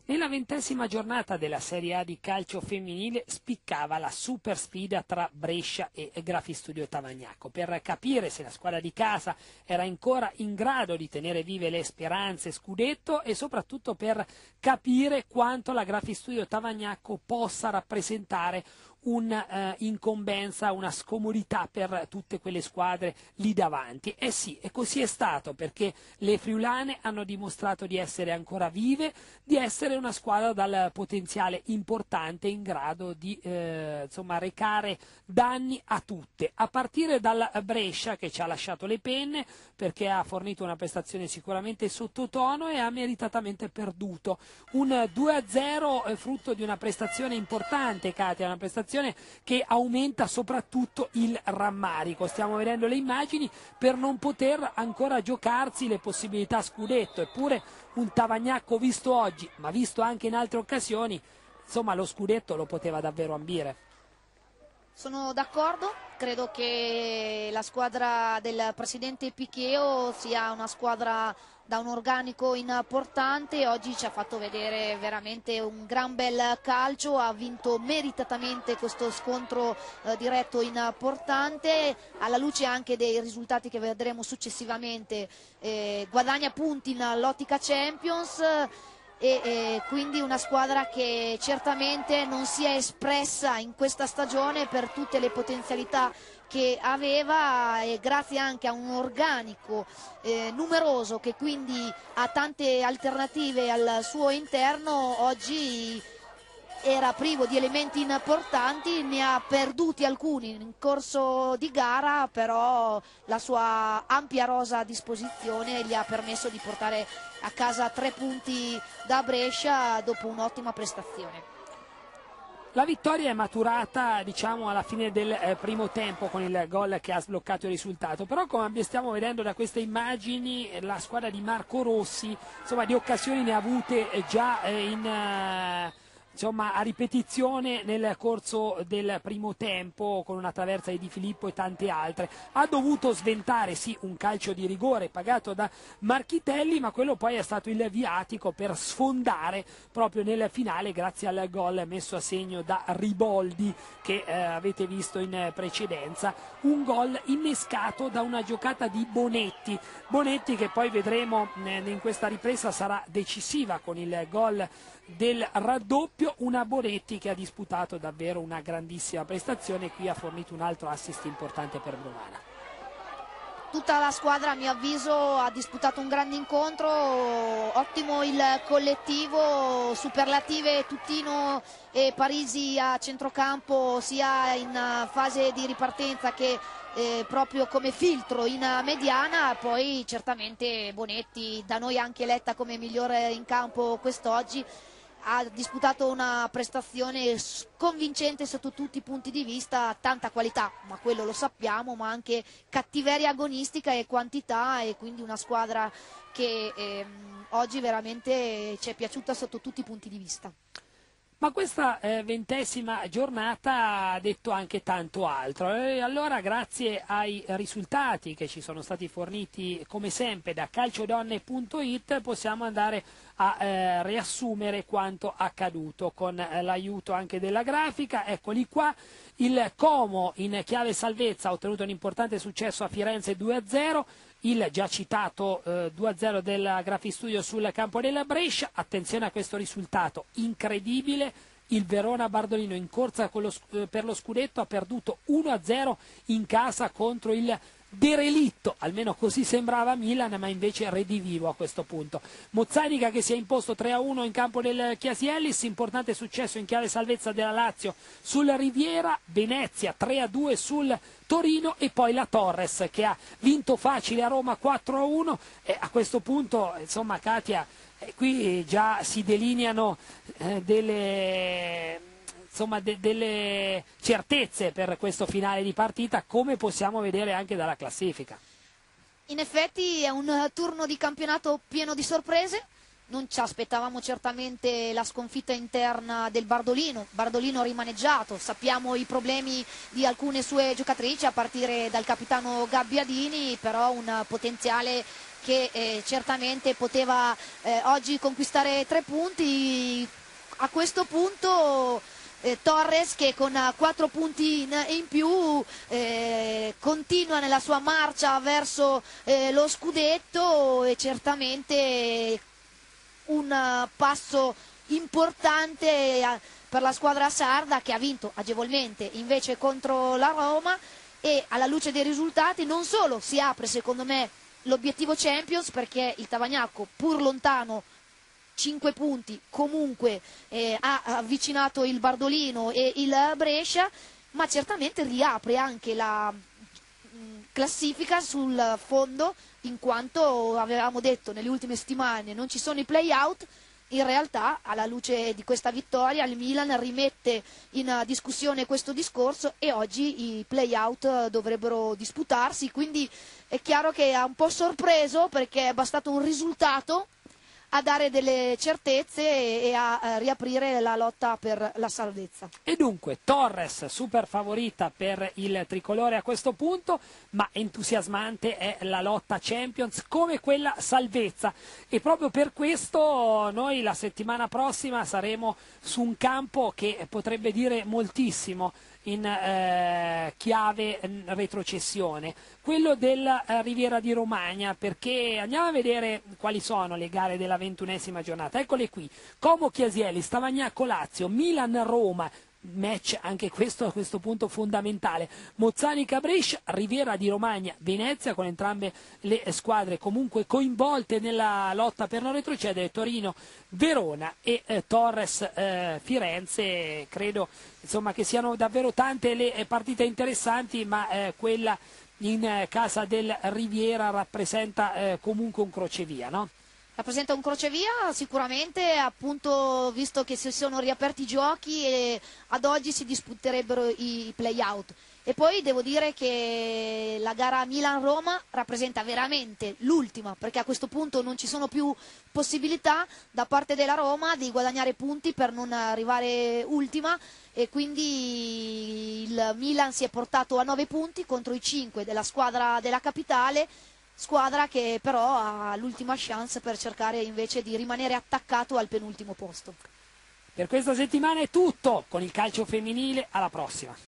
Nella 20ª giornata della Serie A di calcio femminile spiccava la super sfida tra Brescia e Grafistudio Tavagnacco per capire se la squadra di casa era ancora in grado di tenere vive le speranze scudetto e soprattutto per capire quanto la Grafistudio Tavagnacco possa rappresentare un'incombenza, una scomodità per tutte quelle squadre lì davanti. E sì, e così è stato, perché le friulane hanno dimostrato di essere ancora vive, di essere una squadra dal potenziale importante in grado di recare danni a tutte, a partire dal Brescia che ci ha lasciato le penne perché ha fornito una prestazione sicuramente sottotono e ha meritatamente perduto. Un 2-0 frutto di una prestazione importante, Katia, una prestazione che aumenta soprattutto il rammarico. Stiamo vedendo le immagini per non poter ancora giocarsi le possibilità scudetto, eppure un Tavagnacco visto oggi, ma visto anche in altre occasioni, insomma lo scudetto lo poteva davvero ambire. Sono d'accordo, credo che la squadra del presidente Picheo sia una squadra da un organico importante, oggi ci ha fatto vedere veramente un gran bel calcio, ha vinto meritatamente questo scontro diretto importante, alla luce anche dei risultati che vedremo successivamente, guadagna punti in Lottica Champions. E quindi una squadra che certamente non si è espressa in questa stagione per tutte le potenzialità che aveva e grazie anche a un organico numeroso che quindi ha tante alternative al suo interno, oggi era privo di elementi importanti, ne ha perduti alcuni in corso di gara, però la sua ampia rosa a disposizione gli ha permesso di portare a casa 3 punti da Brescia dopo un'ottima prestazione. La vittoria è maturata, diciamo, alla fine del primo tempo con il gol che ha sbloccato il risultato, però come stiamo vedendo da queste immagini la squadra di Marco Rossi, insomma, di occasioni ne ha avute già a ripetizione nel corso del primo tempo, con una traversa di Di Filippo e tante altre. Ha dovuto sventare sì un calcio di rigore pagato da Marchitelli, ma quello poi è stato il viatico per sfondare proprio nel finale grazie al gol messo a segno da Riboldi che avete visto in precedenza, un gol innescato da una giocata di Bonetti che poi vedremo in questa ripresa sarà decisiva con il gol del raddoppio, una Bonetti che ha disputato davvero una grandissima prestazione e qui ha fornito un altro assist importante per Brovana. Tutta la squadra a mio avviso ha disputato un grande incontro, ottimo il collettivo, superlative Tuttino e Parisi a centrocampo sia in fase di ripartenza che proprio come filtro in mediana, poi certamente Bonetti, da noi anche eletta come migliore in campo quest'oggi, ha disputato una prestazione convincente sotto tutti i punti di vista, tanta qualità, ma quello lo sappiamo, ma anche cattiveria agonistica e quantità, e quindi una squadra che oggi veramente ci è piaciuta sotto tutti i punti di vista. Ma questa 20ª giornata ha detto anche tanto altro e allora grazie ai risultati che ci sono stati forniti come sempre da calciodonne.it possiamo andare a riassumere quanto accaduto con l'aiuto anche della grafica. Eccoli qua, il Como in chiave salvezza ha ottenuto un importante successo a Firenze 2-0, il già citato 2-0 del Grafistudio sul campo della Brescia. Attenzione a questo risultato incredibile, il Verona Bardolino in corsa per lo scudetto ha perduto 1-0 in casa contro il derelitto, almeno così sembrava Milan, ma invece redivivo a questo punto. Mozzanica che si è imposto 3-1 in campo del Chiasiellis, importante successo in chiave salvezza della Lazio sul Riviera, Venezia 3-2 sul Torino e poi la Torres che ha vinto facile a Roma 4-1 e a questo punto, insomma, Katia, qui già si delineano delle certezze per questo finale di partita, come possiamo vedere anche dalla classifica. In effetti è un turno di campionato pieno di sorprese, non ci aspettavamo certamente la sconfitta interna del Bardolino rimaneggiato, sappiamo i problemi di alcune sue giocatrici a partire dal capitano Gabbiadini, però un potenziale che certamente poteva oggi conquistare 3 punti. A questo punto Torres, che con 4 punti in più continua nella sua marcia verso lo scudetto, e certamente un passo importante per la squadra sarda, che ha vinto agevolmente invece contro la Roma, e alla luce dei risultati non solo si apre secondo me l'obiettivo Champions, perché il Tavagnacco, pur lontano 5 punti, comunque ha avvicinato il Bardolino e il Brescia, ma certamente riapre anche la classifica sul fondo, in quanto avevamo detto nelle ultime settimane non ci sono i play-out. In realtà, alla luce di questa vittoria, il Milan rimette in discussione questo discorso e oggi i play-out dovrebbero disputarsi, quindi è chiaro che ha un po' sorpreso, perché è bastato un risultato a dare delle certezze e a riaprire la lotta per la salvezza. E dunque Torres super favorita per il tricolore a questo punto, ma entusiasmante è la lotta Champions come quella salvezza, e proprio per questo noi la settimana prossima saremo su un campo che potrebbe dire moltissimo in chiave retrocessione, quello della Riviera di Romagna, perché andiamo a vedere quali sono le gare della 21esima giornata. Eccole qui: Como Chiasielli, Stavagnacco Lazio, Milan Roma, match anche questo a questo punto fondamentale, Mozzanica Brescia, Riviera di Romagna Venezia, con entrambe le squadre comunque coinvolte nella lotta per non retrocedere, Torino Verona e Torres Firenze. Credo insomma che siano davvero tante le partite interessanti, ma quella in casa del Riviera rappresenta comunque un crocevia, no? Rappresenta un crocevia sicuramente, appunto, visto che si sono riaperti i giochi e ad oggi si disputerebbero i play-out. E poi devo dire che la gara Milan-Roma rappresenta veramente l'ultima, perché a questo punto non ci sono più possibilità da parte della Roma di guadagnare punti per non arrivare ultima, e quindi il Milan si è portato a 9 punti contro i 5 della squadra della capitale, squadra che però ha l'ultima chance per cercare invece di rimanere attaccato al penultimo posto. Per questa settimana è tutto con il calcio femminile, alla prossima.